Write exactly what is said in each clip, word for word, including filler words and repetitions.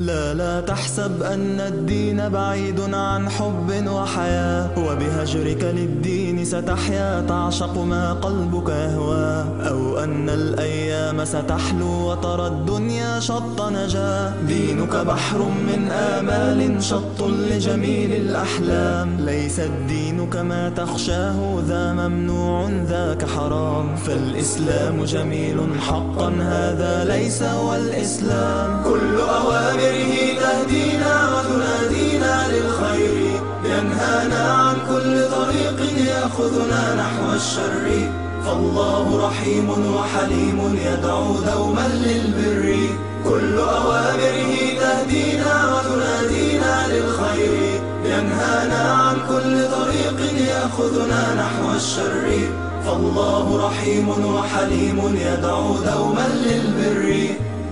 لا لا تحسب أن الدين بعيد عن حب وحياة، وبهجرك للدين ستحيا تعشق ما قلبك يهوى، أو أن الأيام ستحلو وترى الدنيا شط نجاة. دينك بحر من آمال شط لجميل الأحلام، ليس الدين كما تخشاه ذا ممنوع ذاك حرام، فالإسلام جميل حقا هذا ليس هو الإسلام. كل أوامره تهدينا وتنادينا للخير، ينهانا عن كل طريق يأخذنا نحو الشر، فالله رحيم وحليم يدعو دوما للبر. كل أوامره تهدينا وتنادينا للخير، ينهانا عن كل طريق يأخذنا نحو الشر، فالله رحيم وحليم يدعو دوما للبر.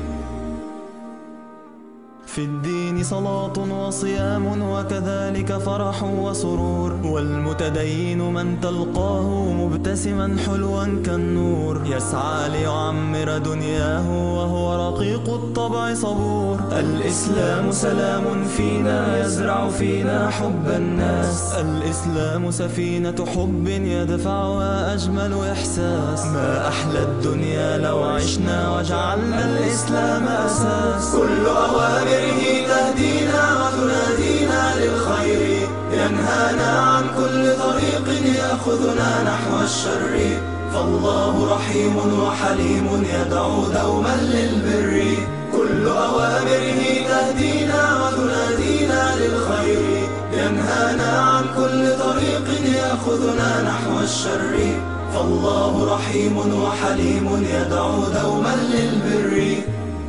في الدين صلاة وصيام وكذلك فرح وسرور، والمتدين من تلقاه مبتسما حلوا كالنور، يسعى ليعمر دنياه وهو رقيق الطبع صبور. الإسلام سلام فينا يزرع فينا حب الناس، الإسلام سفينة حب يدفعها أجمل إحساس. ما أحلى الدنيا لو عشنا وجعلنا الإسلام أساس. كل أوامره تهدينا وتنادينا للخير، ينهانا عن كل طريق يأخذنا نحو الشر، فالله رحيم وحليم يدعو دوما للبر. كل أوامره تهدينا وتنادينا للخير، ينهانا عن كل طريق يأخذنا نحو الشر، فالله رحيم وحليم يدعو دوما للبر.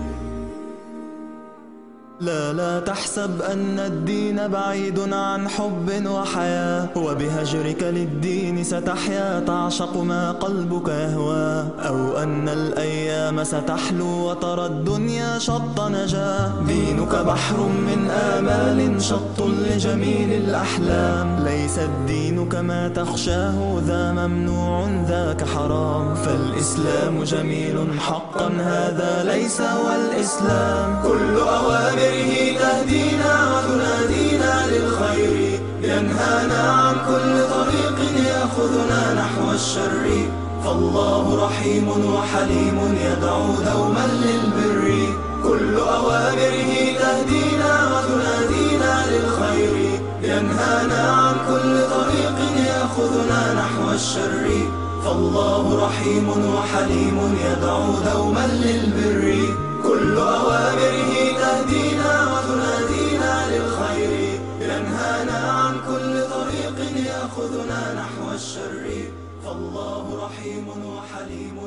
لا لا تحسب أن الدين بعيد عن حب وحياة، وبهجرك للدين ستحيا تعشق ما قلبك يهوى، أو أن الأيام ستحلو وترى الدنيا شط نجاة. دينك بحر من آمال شط لجميل الأحلام، ليس الدين كما تخشاه ذا ممنوع ذاك حرام، فالإسلام جميل حقا هذا ليس هو الإسلام. كل أوامر تهدينا وتنادينا للخير، ينهانا عن كل طريق يأخذنا نحو الشر، فالله رحيم وحليم يدعو دوما للبر. كل أوامره تهدينا وتنادينا للخير، ينهانا عن كل طريق يأخذنا نحو الشر، فالله رحيم وحليم يدعو دوما للبر. كل أوامره تهدينا وتنادينا للخير، ينهانا عن كل طريق يأخذنا نحو الشر، فالله رحيم وحليم